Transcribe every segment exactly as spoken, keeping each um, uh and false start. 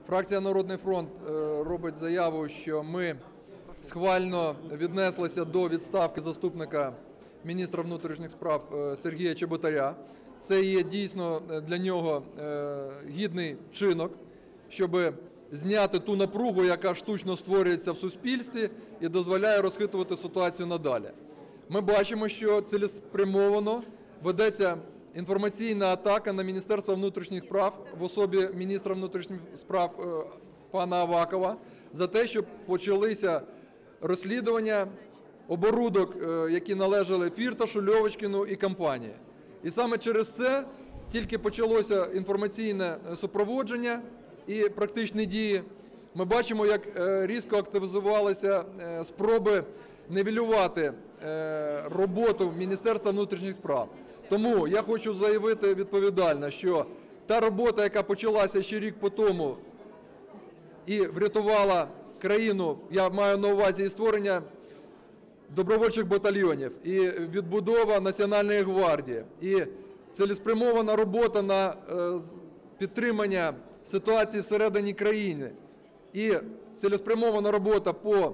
Фракція «Народний фронт» робить заяву, що ми схвально віднеслися до відставки заступника міністра внутрішніх справ Сергія Чеботаря. Це є дійсно для нього гідний вчинок, щоб зняти ту напругу, яка штучно створюється в суспільстві і дозволяє розхитувати ситуацію надалі. Ми бачимо, що цілеспрямовано ведеться інформаційна атака на Міністерство внутрішніх справ в особі міністра внутрішніх справ пана Авакова за те, що почалися розслідування оборудок, які належали Фірташу, Льовочкіну і компанії. І саме через це тільки почалося інформаційне супроводження і практичні дії. Ми бачимо, як різко активізувалися спроби нівелювати роботу Міністерства внутрішніх справ. Тому я хочу заявити відповідально, що та робота, яка почалася ще рік по тому і врятувала країну, я маю на увазі і створення добровольчих батальйонів, і відбудова Національної гвардії, і цілеспрямована робота на підтримання ситуації всередині країни, і цілеспрямована робота по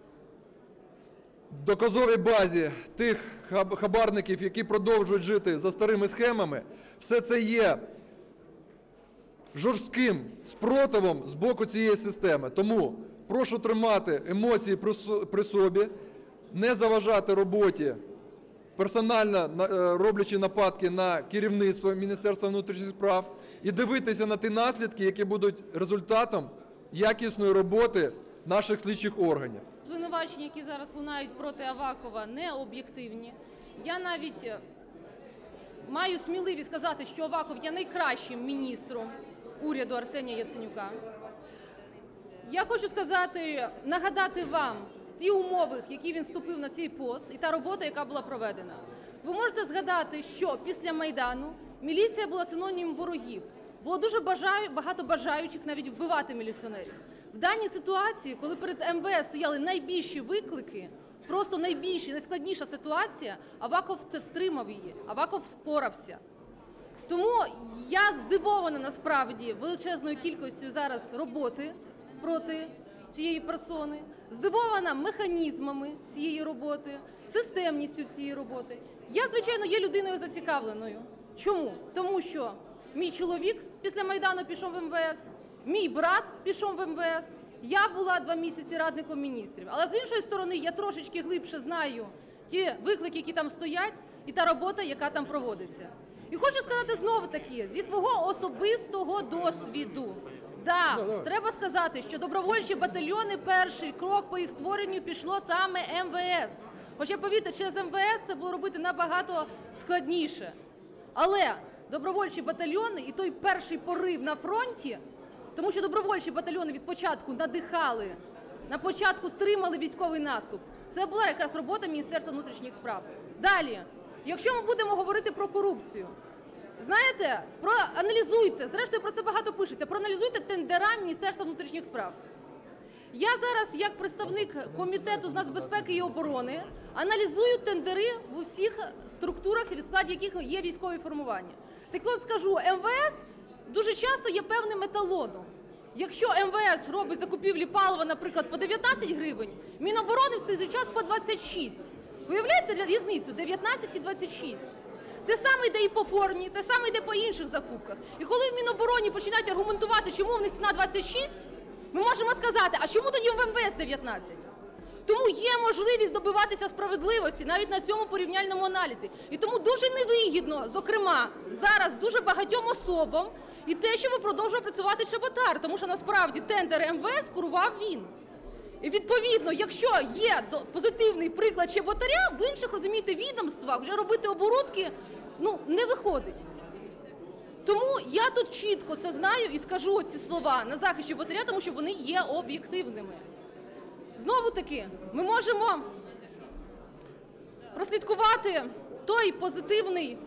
доказовій базі тих хабарників, які продовжують жити за старими схемами, все це є жорстким спротивом з боку цієї системи. Тому прошу тримати емоції при собі, не заважати роботі, персонально роблячи нападки на керівництво Міністерства внутрішніх справ, і дивитися на ті наслідки, які будуть результатом якісної роботи наших слідчих органів. Звинувачення, які зараз лунають проти Авакова, не об'єктивні. Я навіть маю сміливість сказати, що Аваков є найкращим міністром уряду Арсенія Яценюка. Я хочу сказати, нагадати вам ті умови, в які він вступив на цей пост, і та робота, яка була проведена. Ви можете згадати, що після Майдану міліція була синонімом ворогів. Було дуже багато бажаючих навіть вбивати міліціонерів. В даній ситуації, коли перед ем ве ес стояли найбільші виклики, просто найбільші, найскладніша ситуація, Аваков стримав її, Аваков впорався. Тому я здивована насправді величезною кількістю зараз роботи проти цієї персони, здивована механізмами цієї роботи, системністю цієї роботи. Я, звичайно, є людиною зацікавленою. Чому? Тому що мій чоловік після Майдану пішов в ем ве ес, мій брат пішов в ем ве ес, я була два місяці радником міністрів. Але з іншої сторони, я трошечки глибше знаю ті виклики, які там стоять, і та робота, яка там проводиться. І хочу сказати знову-таки, зі свого особистого досвіду. Так, да, треба сказати, що добровольчі батальйони, перший крок по їх створенню пішло саме ем ве ес. Хоча, повірте, через ем ве ес це було робити набагато складніше. Але добровольчі батальйони і той перший порив на фронті, тому що добровольчі батальйони від початку надихали, на початку стримали військовий наступ, це була якраз робота Міністерства внутрішніх справ. Далі, якщо ми будемо говорити про корупцію, знаєте, проаналізуйте, зрештою про це багато пишеться, проаналізуйте тендера Міністерства внутрішніх справ. Я зараз, як представник Комітету з нацбезпеки і оборони, аналізую тендери в усіх структурах, в складі яких є військові формування. Так от скажу, ем ве ес дуже часто є певним еталоном. Якщо ем ве ес робить закупівлі палива, наприклад, по дев'ятнадцять гривень, Міноборони в цей же час по двадцять шість. Виявляєте різницю? дев'ятнадцять і двадцять шість. Те саме йде і по формі, те саме йде по інших закупках. І коли в Мінобороні починають аргументувати, чому в них ціна двадцять шість, ми можемо сказати, а чому тоді в ем ве ес дев'ятнадцять? Тому є можливість добиватися справедливості навіть на цьому порівняльному аналізі. І тому дуже невигідно, зокрема, зараз дуже багатьом особам і те, що ви продовжує працювати Чеботар, тому що насправді тендер ем ве ес курував він. І відповідно, якщо є позитивний приклад Чеботаря, в інших, розумієте, відомствах вже робити оборудки, ну, не виходить. Тому я тут чітко це знаю і скажу ці слова на захист Чеботаря, тому що вони є об'єктивними. Знову-таки, ми можемо прослідкувати той позитивний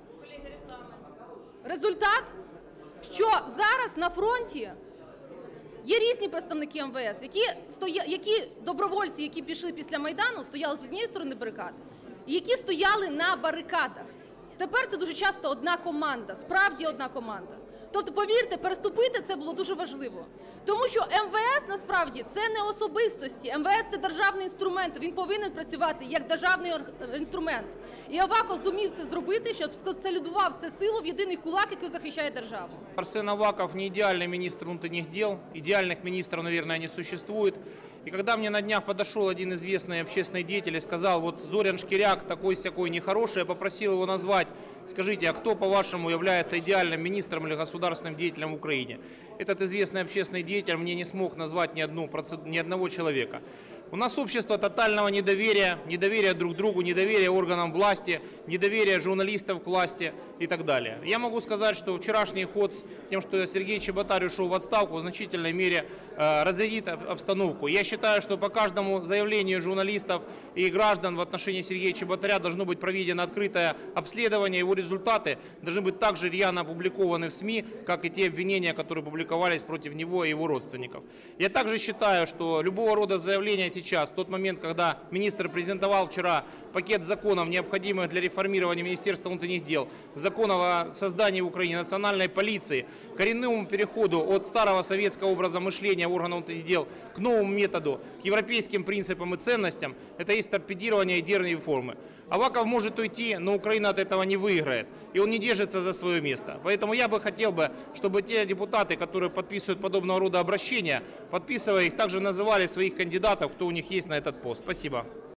результат, що зараз на фронті є різні представники ем ве ес, які, стоя... які добровольці, які пішли після Майдану, стояли з однієї сторони барикад, і які стояли на барикадах. Тепер це дуже часто одна команда, справді одна команда. Тобто, повірте, переступити це було дуже важливо. Тому що ем ве ес насправді це не особистості. ем ве ес – це державний інструмент, він повинен працювати як державний інструмент. І Аваков зумів це зробити, щоб сконсолідував це силу в єдиний кулак, який захищає державу. Арсен Аваков не идеальный министр внутренних дел, идеальных министров, наверное, не существует. И когда мне на днях подошел один известный общественный деятель и сказал, вот Зорян Шкиряк такой-сякой нехороший, я попросил его назвать, скажите, а кто, по-вашему, является идеальным министром или государственным деятелем в Украине? Этот известный общественный деятель мне не смог назвать ни, одну, ни одного человека. У нас общество тотального недоверия, недоверия друг другу, недоверия органам власти, недоверия журналистов к власти и так далее. Я могу сказать, что вчерашний ход с тем, что Сергей Чеботарь ушел в отставку, в значительной мере э, разрядит обстановку. Я считаю, что по каждому заявлению журналистов и граждан в отношении Сергея Чеботаря должно быть проведено открытое обследование, его результаты должны быть также рьяно опубликованы в СМИ, как и те обвинения, которые публиковались против него и его родственников. Я также считаю, что любого рода заявления сейчас, в тот момент, когда министр презентовал вчера пакет законов, необходимых для реформирования Министерства внутренних дел, законов о создании в Украине национальной полиции, коренному переходу от старого советского образа мышления органов внутренних дел к новому методу, к европейским принципам и ценностям, это есть торпедирование идейной реформы. Аваков может уйти, но Украина от этого не выиграет, и он не держится за свое место. Поэтому я бы хотел, бы, чтобы те депутаты, которые подписывают подобного рода обращения, подписывая их, также называли своих кандидатов, кто у них есть на этот пост. Спасибо.